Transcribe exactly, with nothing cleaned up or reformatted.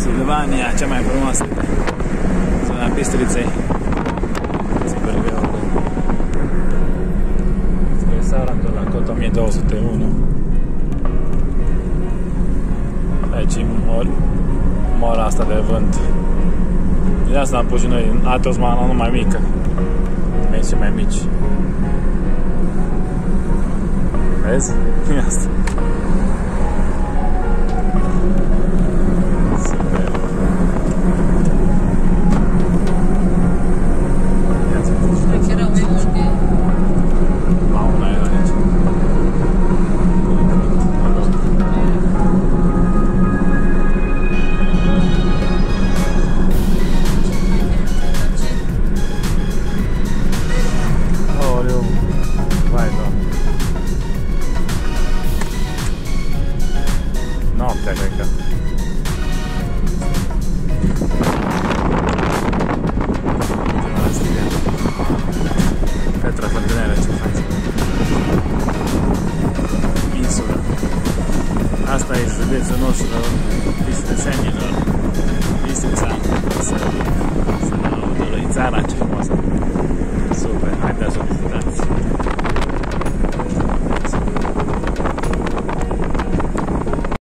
Silvania, cea mai frumoasă de zona Bistriței. Restaurant la cota o mie două sute unu. Aici e mor, mora asta de vânt. De asta am pus și noi în Atos, nu mai mică. Mergi și mai mici. Vezi? E asta. Super. Aici erau mai multe. Mauna era aici. Oleu. Vai, doamne. Noaptea, cred că. Petra Făgânele, ce faci? Insula. Asta e județul nostru, Bistrițenilor. Bistrița. Să ne audă țara, ce frumoasă.